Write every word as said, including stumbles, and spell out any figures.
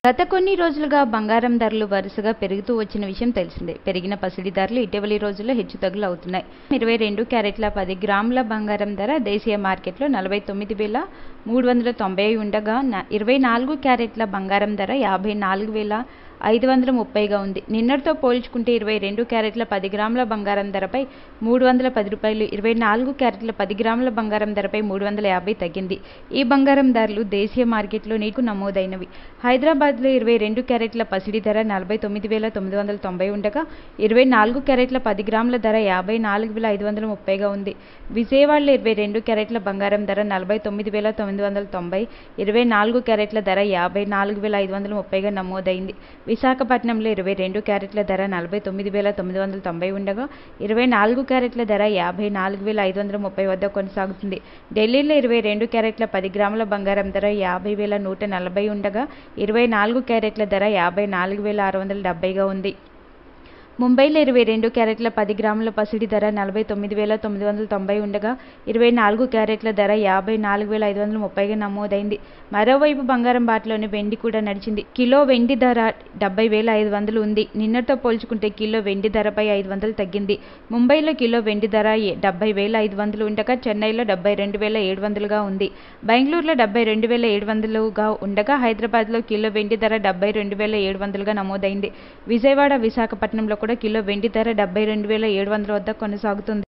గత కొన్ని రోజులుగా బంగారం ధరలు వరుసగా పెరుగుతూ వచ్చిన విషయం తెలిసిందే. పెరిగిన పసిడి ధరలు ఇటీవలి రోజుల్లో హెచ్చుతగ్గులు అవుతున్నాయి. ఇరవై రెండు క్యారెట్ల పది గ్రాముల బంగారం ధర దేశీయ మార్కెట్లో నలభై తొమ్మిది వేల మూడు వందల తొంభై ఉండగా ఇరవై నాలుగు క్యారెట్ల బంగారం ధర యాభై నాలుగు వేల ఐదు వందల ముప్పైగా ఉంది. నిన్నటితో పోల్చుకుంటే ఇరవై రెండు క్యారెట్ల పది గ్రాముల బంగారం ధరపై మూడు వందల పది రూపాయలు, ఇరవై నాలుగు క్యారెట్ల పది గ్రాముల బంగారం ధరపై మూడు వందల యాభై తగ్గింది. ఈ బంగారం ధరలు దేశీయ మార్కెట్లో నీకు నమోదైనవి. హైదరాబాద్లో ఇరవై రెండు క్యారెట్ల పసిడి ధర నలభై తొమ్మిది వేల తొమ్మిది వందల తొంభై ఉండగా ఇరవై నాలుగు క్యారెట్ల పది గ్రాముల ధర యాభై నాలుగు వేల ఐదు వందల ముప్పైగా ఉంది. విజయవాడలో ఇరవై రెండు క్యారెట్ల బంగారం ధర నలభై తొమ్మిది వేల తొమ్మిది వందల తొంభై, ఇరవై నాలుగు క్యారెట్ల ధర యాభై నాలుగు వేల ఐదు వందల ముప్పైగా నమోదైంది. విశాఖపట్నంలో ఇరవై రెండు క్యారెట్ల ధర నలభై తొమ్మిది వేల తొమ్మిది వందల తొంభై ఉండగా ఇరవై నాలుగు క్యారెట్ల ధర యాభై నాలుగు వేల ఐదు వందల ముప్పై వద్ద కొనసాగుతుంది. ఢిల్లీలో ఇరవై రెండు క్యారెట్ల పది గ్రాముల బంగారం ధర యాభై వేల నూట నలభై ఉండగా ఇరవై నాలుగు క్యారెట్ల ధర యాభై నాలుగు వేల ఆరు వందల డెబ్బైగా ఉంది. ముంబైలో ఇరవై రెండు క్యారెట్ల పది గ్రాముల పసిడి ధర నలభై తొమ్మిది వేల తొమ్మిది వందల తొంభై ఉండగా ఇరవై నాలుగు క్యారెట్ల ధర యాభై నాలుగు వేల ఐదు వందల ముప్పైగా నమోదైంది. మరోవైపు బంగారం బాటలోని వెండి కూడా నడిచింది. కిలో వెండి ధర డెబ్బై వేల ఐదు వందలు ఉంది. నిన్నటితో పోల్చుకుంటే కిలో వెండి ధరపై ఐదు వందలు తగ్గింది. ముంబైలో కిలో వెండి ధర డెబ్బై వేల ఐదు వందలు ఉండగా చెన్నైలో డెబ్బై రెండు వేల ఏడు వందలుగా ఉంది. బెంగళూరులో డెబ్బై రెండు వేల ఏడు వందలుగా ఉండగా హైదరాబాద్లో కిలో వెండి ధర డెబ్బై రెండు వేల ఏడు వందలుగా నమోదైంది. విజయవాడ, విశాఖపట్నంలో కూడా కిలో వెండి ధర డెబ్బై రెండు వేల ఏడు వందల వద్ద కొనసాగుతుంది.